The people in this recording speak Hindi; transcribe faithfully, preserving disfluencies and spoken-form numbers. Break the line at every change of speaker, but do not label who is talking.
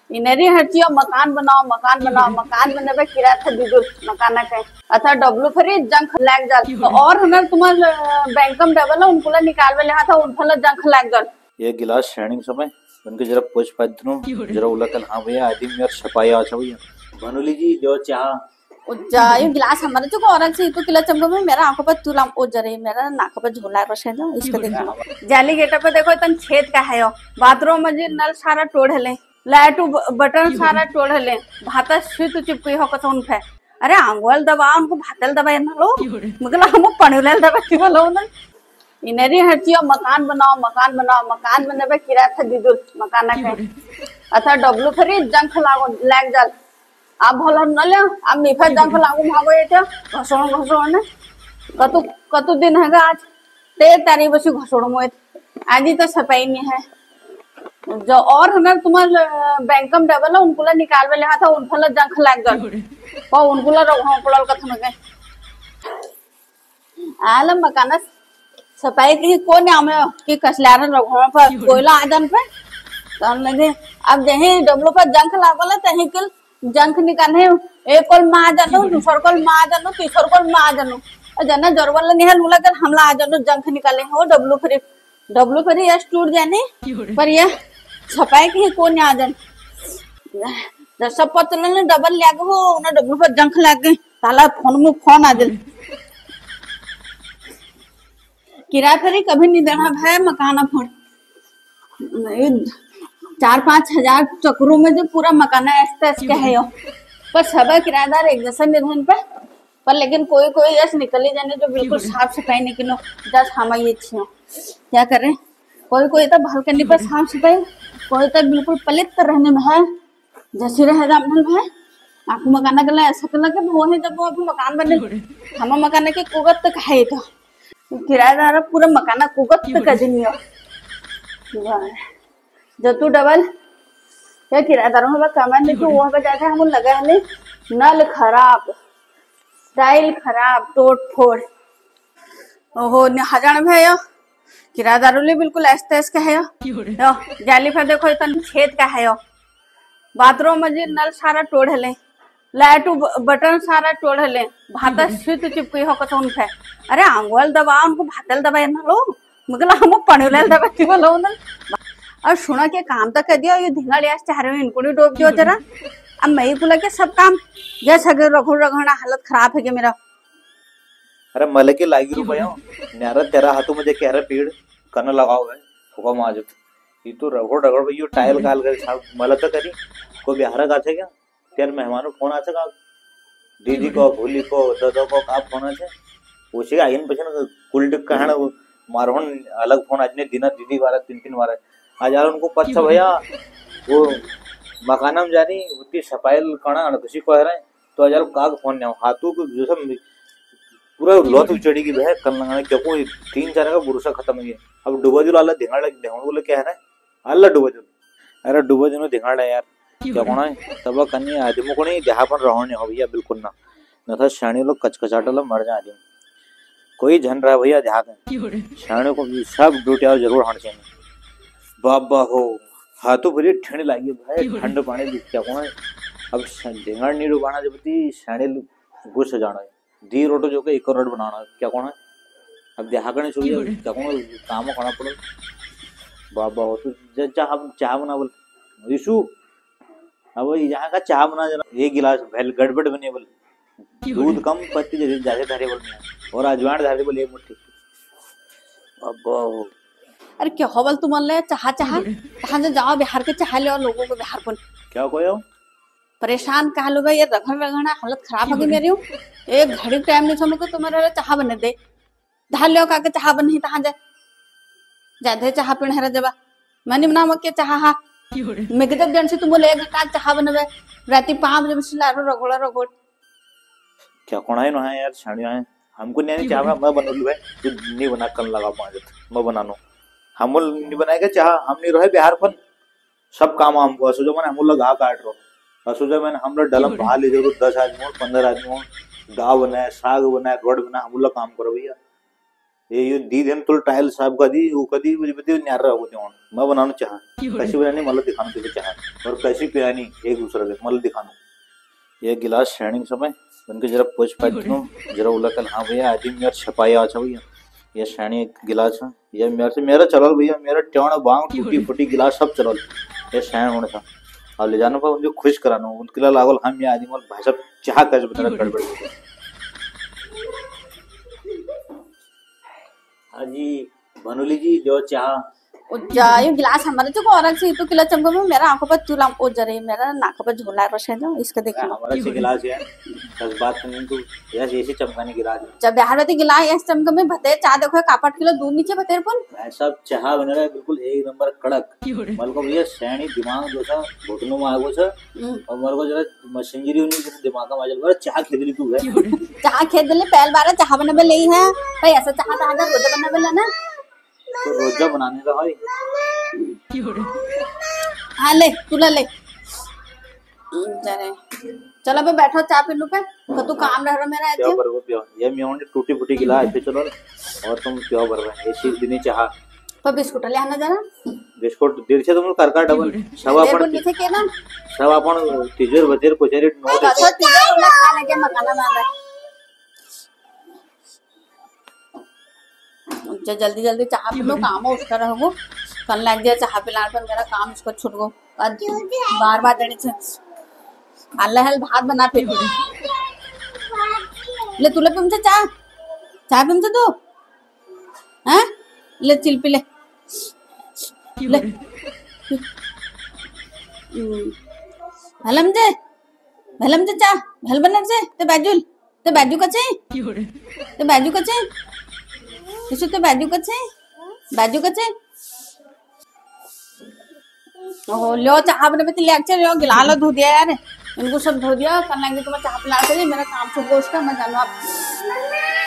इनरी हटियो मकान बनाओ मकान बनाओ मकान बने किराया था दीदुर मकान के अथा डब्लू फरी जंख लाग जाल तो और हमें तुम्हार बैंकम डबल उनको निकाल ले था उनफल जंख लाग जाल
ये गिलास शेयरिंग समय उनके जरा पोछ पाद दनो जरा उलकल हां भैया आदमी यार छपाई आ भैया भनुली जी जो चाह
जा ये गिलास हमारे जो औरत से तो किला चमको में मेरा आंखों पर तुला ओ जरे मेरा नाक पर झोला रसे दो इसको देखो जाली गेट पे देखो तन छेद का है बाथरूम में नल सारा टोड़ ले लाइट बटन सारा टोड़ ले भाता स्विच चिपकी हो कतौन फे अरे आंगोल दबा उनको भातल दबा ना लो मगला हम पणुलेल दबा की बोलो ना इनरी हटियो मकान बनाओ मकान बनाओ मकान बने किराया था दीदुर मकान के अथा डब्लू फरी जंख लागो लाग जाल आप भलो न ले आप मिफा जंख लागू भागो ये घसोण घसोण ने कतु कतु दिन है आज ते तारी बसी घसोण मोए आज तो सफाई नहीं है जो और हमें तुम्हारे बैंकम डबल उनको निकाल ले था उनफल जंख लाग गल और उनको रघुआ पड़ल कथन के आल मकान सफाई की कौन आमे की कसलार रघुआ पर कोयला आदन पे तो लगे अब जही डब्लू पर जंख लागल तही के जंख निकाले एक कोल मा जानो दूसर कोल मा जानो तीसर कोल मा जानो जना जरवल नहीं है लगा हमला आ जानो जंख निकाले हो डब्लू फरी डब्लू फरी यस टूट जाने पर ये छपाई की कौन आ जान सब पत्र ने डबल लाग हो ना डब्लू पर जंख लाग गए ताला फोन में फोन आ दिल किराया फरी कभी नहीं देना भाई मकान फोन चार पांच हजार चक्रों में जो पूरा मकान ऐसे के है यो पर सब किराएदार एक जैसा निर्धन पे पर लेकिन कोई कोई ऐसे निकल ही जाने जो बिल्कुल साफ सफाई निकलो दस हम ये छियो क्या करें कोई कोई तो बालकनी पर साफ सफाई कोई तो बिल्कुल पलित रहने में है जैसे रहे दामन में आपको मकान के लिए ऐसा करना कि वो है जब वो मकान बने हम मकान के कुगत तक है तो किराएदार पूरा मकान कुगत तक कर दियो जो तू डबल क्या किराएदारों में कमेंट देखो वो पे जाते हम लगा है नल खराब टाइल खराब टोट फोड़ ओहो हजार में है किराएदारों ले बिल्कुल ऐसे ऐसे का है यो जाली पर देखो इतना छेद का है यो बाथरूम में नल सारा टोड़ ले लाइट बटन सारा टोड़ ले भाता स्विच चिपकी हो कतौन फे अरे आंगोल दबा उनको भातल दबा ना लो मगला हम पणुलेल दबा की बोलो ना और सुना के काम तो कर दिया ये धिंगाड़ी आज चाह रहे हो इनको नहीं डोब दियो जरा अब मैं ही बोला के सब काम जैसा कि रघु रघुना हालत खराब है कि मेरा
अरे मले के लागी रुपया न्यारा तेरा हाथों में देखे अरे पेड़ कन लगाओ है होगा माज ये तो रगड़ रगड़ भाई टाइल गाल कर साहब मला तो करी कोई बिहार का थे क्या तेरे मेहमानों फोन आ सका दीदी को भूली को दादा को आप फोन आ पूछे आइन पछन कुल कहण मारहन अलग फोन आज ने दिन दीदी वाला तीन तीन बार आज यार उनको पता भैया वो मकाना में जानी उतनी सफाई कणा किसी को रहे तो हजार काग फोन नहीं हाथों को जो सब पूरा लोत चढ़ी की बह कल लगाने क्यों कोई तीन चार का भरोसा खत्म हो गया अब डूबा जुल अल्लाह दिखाड़ लग देहण बोले क्या है ना अल्लाह डूबा जुल अरे डूबा जुल दिखाड़ है यार क्या कोना तब कन्नी आदमी को नहीं जहां पर रहने हो भैया बिल्कुल ना न था शाणी लोग कचकचाटल मर जा आदमी कोई झन रहा भैया ध्यान शाणी को सब ड्यूटी जरूर हट चाहिए बाबा हो हाथों भरी ठंड लगी भाई ठंड पानी क्या कोना अब ढेंगड़ नीरू बाना जब ती शाणी घुस जाना दी रोटो जो के एक रोड बनाना क्या कोना अब देहा करने चाहिए क्या कोना काम करना पड़े बाबा हो तो चाह चाह बना बोल यीशु अब यहाँ का चाह बना जरा एक गिलास भैल गड़बड़ बने बोल दूध कम पत्ती जैसे ज्यादा धारे बोल और अजवाइन धारे बोल एक मुट्ठी बाबा
अरे क्या हो बोल तुम ले चाह चाह कहाँ से जाओ बिहार के चाह ले और लोगों को बिहार को
क्या कोई
परेशान कहा लो भाई ये रगड़ रगड़ना हालत खराब हो गई मेरी एक घड़ी टाइम नहीं समझ को तुम्हारे चाह बने दे धाल लो का चाह बन ही तहाँ जाए जाते चाह पीण है जबा मैंने बना मके चाह हा मैं जब जन से तुम बोले एक घंटा चाह बनवे राती पाँच बजे से लारो रगोड़ा रगोड़
क्या कोना है ना है यार छाड़िया है हमको नहीं चाह मैं बना लूँ तू नहीं बना कल लगा पाँच मैं बनानो हम नहीं बनाएगा चाह हम नहीं रहे बिहार फन सब काम हमको असुजो मैंने हम लोग घा काट रो असुजो मैंने हम लोग डलम भा ले जरूर दस आदमी हो पंद्रह आदमी हो दाव बनाए साग बनाए रोड बनाए हम लोग काम करो भैया ये यो दी दिन तुला टाइल साफ कधी वो कधी म्हणजे ते न्यार राहू देऊन मैं बनानो चाह कैसी बनानी मला दिखानो तुझे चाह और कैसी पियानी एक दूसरे के मला दिखानो ये गिलास शेयरिंग समय उनके जरा पोछ पाती हूँ जरा उला कल हाँ भैया आज मेरा छपाई अच्छा भैया ये शेणी गिलास है ये मेरे से मेरा चलल भैया मेरा टेवण बांग टूटी फूटी गिलास सब चलल ये शेण होने था और ले जानो पर उनको खुश करानो उनके लिए लागल हम ये आदमी मल भाई साहब चाह कैसे बता गड़बड़ हाजी बनोली जी जो चाह
जायो गिलास हमारे जो औरत से तो किला चमको में मेरा आंखों पर तुला ओ जरे मेरा नाक पर झोला रशे जो इसका देखो
हमारा से गिलास है दस बात करने तो यस ऐसे चमकाने गिलास
जब बिहार में गिलास ऐसे चमक में भते चाह देखो कापट किलो दूध नीचे भते पन
भाई साहब चाह बन रहा है बिल्कुल एक नंबर कड़क मल को भैया सैनी दिमाग जो था घुटनों में आगो छ और मर को जरा मशीनरी होनी जैसे दिमाग में आजल चाह खेदली तू है
चाह खेदले पहल बार चाह बने ले है भाई ऐसा चाह था आधा रोज बने बेला ना
तो रोजा बनाने का भाई
हाँ ले तुला ले जरे चलो बे बैठो चाय पी लो पे तो तू काम रह रहा मेरा
प्यो भर को प्यो ये मैं ओंडी टूटी फूटी गिलास पे चलो और तुम प्यो भर रहे हैं ऐसी दिन चाह
तो बिस्कुट ले आना जरा
बिस्कुट देर से तुम करका डबल सब अपन
नीचे के ना
सब अपन तिजोर बजेर कोचरी नो दे
अच्छा तिजोर वाला खाने के मकाना मांगा जो जल्दी जल्दी चाह पी लो काम हो उसका रहो कल लग जाए चाह पिलाने पर मेरा काम इसको छूट गो बार बार देने से अल्लाह हल भात बना फिर ले तुले पिम से चाह चाह पिम से तू हैं ले चिल पी ले ले भलम जे भलम जे चाह भल बना जे ते बाजुल ते बाजू कचे ते बाजू कचे किसी तो बाजू कचे बाजू कचे ओह लो चाह बने पे ले अच्छे लो गिला लो धो दिया यार इनको सब धो दिया कल लगे तो मैं चाह पिला के मेरा काम सुबह उसका मैं जानू आप